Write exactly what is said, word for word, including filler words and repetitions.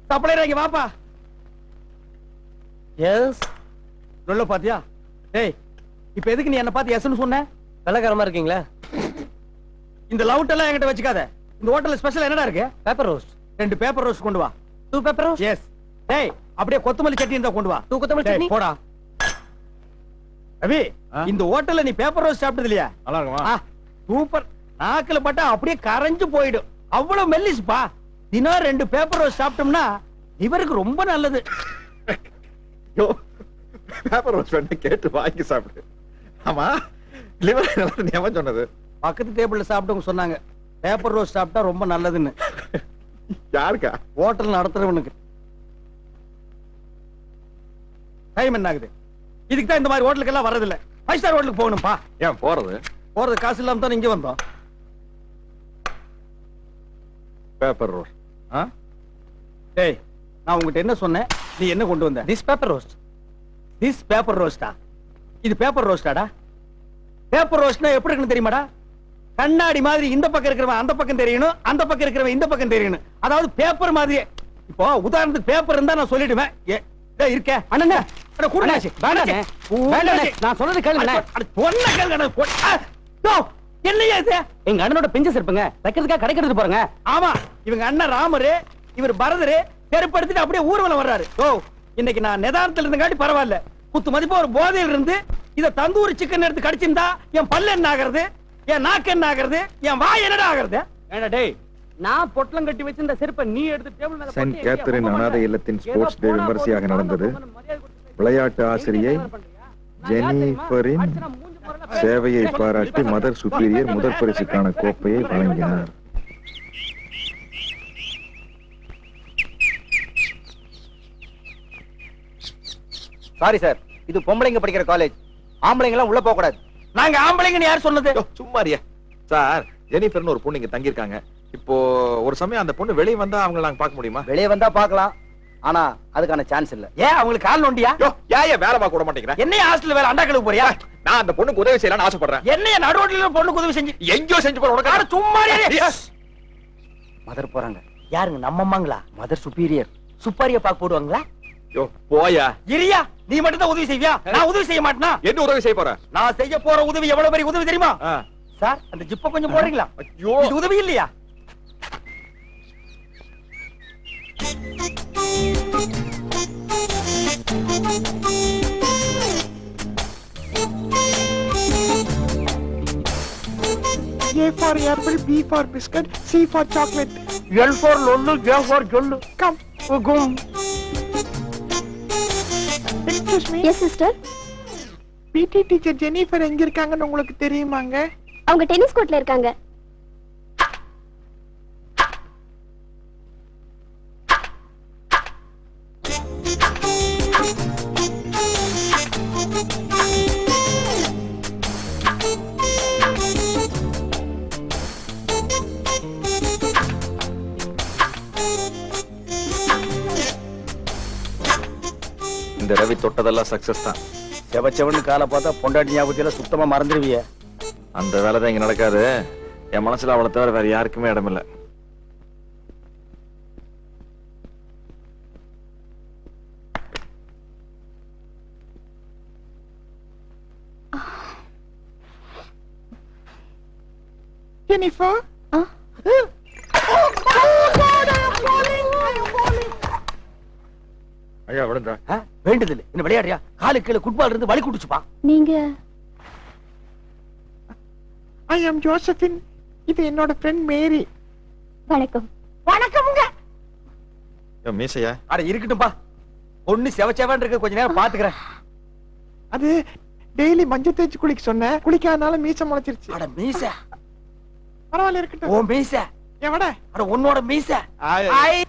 Supplier இங்க வாப்பா. S. சொல்ல பாத்தியா? டேய், இப்ப எதுக்கு நீ என்ன பார்த்து எஸ்னு சொன்ன? வெள்ளக்காரமா இருக்கீங்களா? இந்த லவுட் எல்லாம் என்கிட்ட வச்சுக்காத. இந்த ஹோட்டல்ல ஸ்பெஷல் என்னடா இருக்கு? Paper roast. ரெண்டு பேப்பர் ரோஸ்ட் கொண்டு வா. Two paper roast? எஸ். டேய், அப்படியே கொத்தமல்லி சட்னி இருந்தா கொண்டு வா. டூ கொத்தமல்லி சட்னி போடா. ரவி, இந்த ஹோட்டல்ல நீ பேப்பர் ரோஸ்ட் சாப்பிட்டது இல்லையா? நல்லா இருக்குமா? சூப்பர். நாக்குல பட்டா அப்படியே கரைஞ்சு போயிடும். அவ்வளவு மெல்லிஸ்பா. தினம் ரெண்டு பேப்பர் ரோஸ்ட் சாப்பிட்டோம்னா இவருக்கு ரொம்ப நல்லது. பேப்பர் ரோஸ்ட் வந்து கேட்டு வாங்கி சாப்பிடு. ஆமா, லிவர் நல்லது ஞாபகம் சொன்னது. பக்கத்து டேபிள்ல சாப்பிட்டவங்க சொன்னாங்க பேப்பர் ரோஸ்ட் சாப்பிட்டா ரொம்ப நல்லதுன்னு. யாருக்கா? ஹோட்டல் நடத்துறவனுக்கு. டைம் என்ன ஆகுது? இதுக்கு தான் இந்த மாதிரி ஹோட்டலுக்கு எல்லாம் வரதில்லை. ஃபைவ் ஸ்டார் ஹோட்டலுக்கு போகணும்பா. ஏன் போறது? போறது காசு இல்லாம தான் இங்க வந்தோம். Paper roast. டேய், நான் உங்ககிட்ட என்ன சொன்னேன்? நீ என்ன கொண்டு வந்த? This paper roast. This paper ரோஸ்டா? இது பேப்பர் ரோஸ்டாடா? பேப்பர் ரோஸ்ட்னா எப்படி இருக்குன்னு தெரியுமாடா? கண்ணாடி மாதிரி இந்த பக்கம் இருக்கிறவன் அந்த பக்கம் தெரியணும், அந்த பக்கம் இருக்கிறவன் இந்த பக்கம் தெரியணும். அதாவது பேப்பர் மாதிரியே. இப்போ உதாரணத்துக்கு பேப்பர் இருந்தா நான் சொல்லிடுவேன். ஏ இருக்க அண்ணா அட கூடாச்சு. வேண்டானே. வேண்டானே. நான் சொல்றது கேளுங்க. அட பொண்ண கேளுங்க. என்னையா இது? எங்க அண்ணனோட பிஞ்சஸ் இருப்பங்க. வைக்கிறதுக்காக கடைக்கு போறங்க. ஆமா, இவங்க அண்ணன் ராமரு, இவர் பரதரு செருப்படுத்திட்டு அப்படியே ஊர்வலம் வர்றாரு. ஓ, இன்னைக்கு நான் நிதானத்துல இருந்தங்காட்டி பரவாயில்ல. குத்து மதிப்பா ஒரு போதையில் இருந்து இத தந்தூரி சிக்கன் எடுத்து கடிச்சிருந்தா என் பல்லு என்ன ஆகிறது, என் நாக்கு என்ன ஆகிறது, என் வாய் என்னடா ஆகிறது? ஏண்டா டேய், நான் பொட்டலம் கட்டி வச்சிருந்த செருப்பை நீ எடுத்து டேபிள் மேல செயின்ட் கேத்தரின் அனாதை இல்லத்தின் ஸ்போர்ட்ஸ் டே விமர்சையாக நடந்தது. விளையாட்டு ஆசிரியை ஜெனிஃபரின் சேவையை பாராட்டி மதர் சுப்பீரியர் முதல் பரிசுக்கான கோப்பையை வழங்கினார். சாரி சார், இது பொம்பளைங்க படிக்கிற காலேஜ். ஆம்பளைங்க எல்லாம் உள்ள போக கூடாது. நாங்க ஆம்பளைங்கன்னு யார் சொன்னது? சும்மாரியா சார். ஜெனிஃபர்னு ஒரு பொண்ணு இங்க தங்கி இருக்காங்க. இப்போ ஒரு சமயம் அந்த பொண்ணு வெளியே வந்தா அவங்கள நாங்க பார்க்க முடியுமா? வெளியே வந்தா பார்க்கலாம், ஆனா அதுக்கான சான்ஸ் இல்ல. ஏன் அவங்களுக்கு கால் நோண்டியா? ஏன் வேலை பார்க்க விட மாட்டேங்கிறேன்? என்னைய ஹாஸ்டல் வேலை அண்டாக்களுக்கு போறியா? நான் அந்த பொண்ணுக்கு உதவி செய்யலாம்னு ஆசைப்படுறேன். என்னைய நடுரோட்ல பொண்ணுக்கு உதவி செஞ்சு எங்கயோ செஞ்சு போற உனக்கு சும்மா மதர் போறாங்க. யாருங்க? நம்ம அம்மாங்களா? Mother superior. சுப்பாரிய பாக்க போடுவாங்களா? யோ போயா. இரியா, நீ மட்டும் தான் உதவி செய்வியா? நான் உதவி செய்ய மாட்டேனா? என்ன உதவி செய்ய போற? நான் செய்ய போற உதவி எவ்வளவு பெரிய உதவி தெரியுமா? சார், அந்த ஜிப்ப கொஞ்சம் போடுறீங்களா? ஐயோ, இது உதவி இல்லையா? A for apple, B for biscuit, C for chocolate, L for lollu, J for jollu. come. Gum. Excuse me. Yes sister. P T teacher Jennifer எங்க இருக்காங்கன்னு உங்களுக்கு தெரியுமாங்க? அவங்க டென்னிஸ் கோர்ட்ல இருக்காங்க. இந்த ரவி தொட்டதெல்லாம் சக்சஸ் தான். செவச்சவன்னு காலை பார்த்தா பொண்டாட்டி ஞாபகத்தில சுத்தமா மறந்துடுவிய. அந்த வேலை தான் இங்க நடக்காது. என் மனசுல அவளை தவிர வேற யாருக்குமே இடமில்லை. Jennifer? Huh? Oh God, I am falling, I am falling. ஐயா விடுங்க. வேண்டதில்லை. என்ன விளையாடுறியா? காலு கீழே ஃபுட்பால் இருந்து வலி குடிச்சுப்பா. நீங்க? I am Josephine. இது என்னோட friend Mary. வணக்கம். வணக்கம்ங்க. யோ மீசையா? அட இருக்கட்டும்பா. ஒண்ணு செவச்சவன் இருக்கு, கொஞ்ச நேரம் பாத்துக்கறேன். அது டெய்லி மஞ்சள் தேய்ச்சி குளிக்க சொன்னேன். குளிக்காதனால மீசை முளைச்சிருச்சு. அட மீசை. பரவாயில்ல இருக்கட்டும். ஓ மீசை. எவட? அட உன்னோட மீசை. ஐ